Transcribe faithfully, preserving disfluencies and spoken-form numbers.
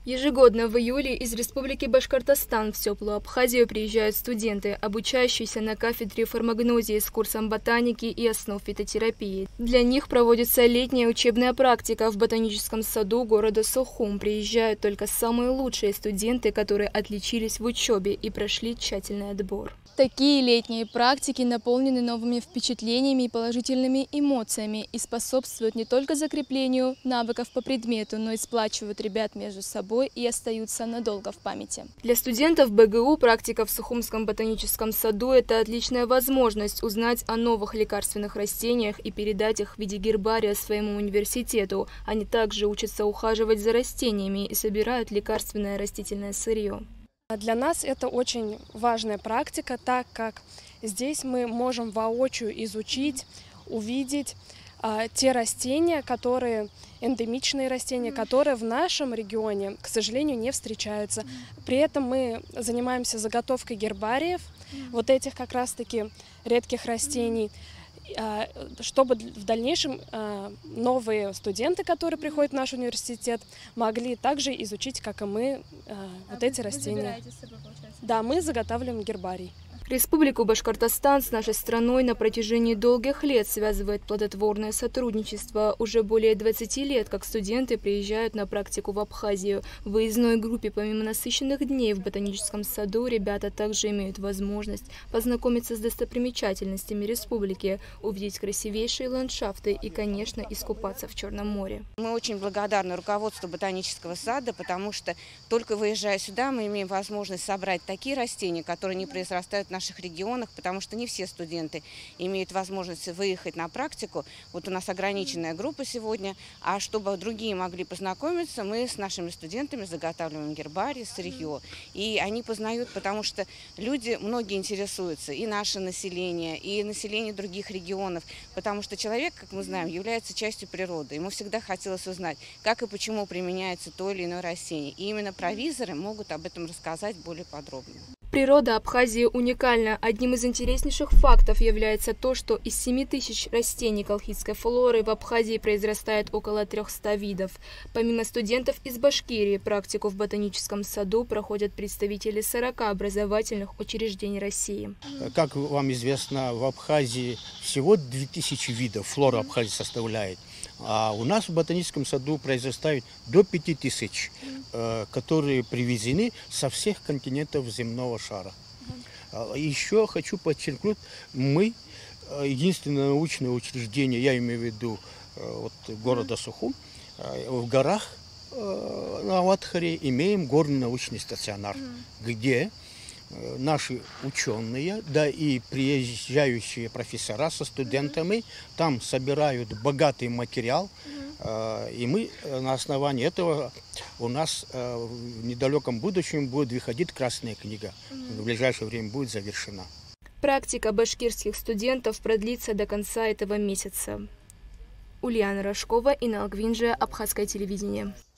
Ежегодно в июле из Республики Башкортостан в теплую Абхазию приезжают студенты, обучающиеся на кафедре фармагнозии с курсом ботаники и основ фитотерапии. Для них проводится летняя учебная практика в ботаническом саду города Сухум. Приезжают только самые лучшие студенты, которые отличились в учебе и прошли тщательный отбор. Такие летние практики наполнены новыми впечатлениями и положительными эмоциями и способствуют не только закреплению навыков по предмету, но и сплачивают ребят между собой и остаются надолго в памяти. Для студентов БГУ практика в Сухумском ботаническом саду – это отличная возможность узнать о новых лекарственных растениях и передать их в виде гербария своему университету. Они также учатся ухаживать за растениями и собирают лекарственное растительное сырье. Для нас это очень важная практика, так как здесь мы можем воочию изучить, увидеть а, те растения, которые эндемичные растения, которые в нашем регионе, к сожалению, не встречаются. При этом мы занимаемся заготовкой гербариев вот этих как раз-таки редких растений, чтобы в дальнейшем новые студенты, которые приходят в наш университет, могли также изучить, как и мы, вот эти растения. Да, мы заготавливаем гербарий. Республику Башкортостан с нашей страной на протяжении долгих лет связывает плодотворное сотрудничество. Уже более двадцати лет, как студенты приезжают на практику в Абхазию. В выездной группе, помимо насыщенных дней в ботаническом саду, ребята также имеют возможность познакомиться с достопримечательностями республики, увидеть красивейшие ландшафты и, конечно, искупаться в Черном море. Мы очень благодарны руководству ботанического сада, потому что только выезжая сюда, мы имеем возможность собрать такие растения, которые не произрастают в наших регионах, потому что не все студенты имеют возможность выехать на практику. Вот у нас ограниченная группа сегодня, а чтобы другие могли познакомиться, мы с нашими студентами заготавливаем гербарий, сырье. И они познают, потому что люди, многие интересуются, и наше население, и население других регионов, потому что человек, как мы знаем, является частью природы. Ему всегда хотелось узнать, как и почему применяется то или иное растение. И именно провизоры могут об этом рассказать более подробно. Природа Абхазии уникальна. Одним из интереснейших фактов является то, что из семи тысяч растений колхидской флоры в Абхазии произрастает около трёхсот видов. Помимо студентов из Башкирии, практику в ботаническом саду проходят представители сорока образовательных учреждений России. Как вам известно, в Абхазии всего две тысячи видов флора Абхазии составляет. А у нас в ботаническом саду произрастают до пяти тысяч, которые привезены со всех континентов земного шара. Еще хочу подчеркнуть, мы единственное научное учреждение, я имею в виду вот, города Сухум, в горах на Аватхаре имеем горный научный стационар, где наши ученые, да и приезжающие профессора со студентами там собирают богатый материал, и мы на основании этого у нас в недалеком будущем будет выходить Красная книга. В ближайшее время будет завершена. Практика башкирских студентов продлится до конца этого месяца. Ульяна Рожкова, Инал Гвинджи, Абхазское телевидение.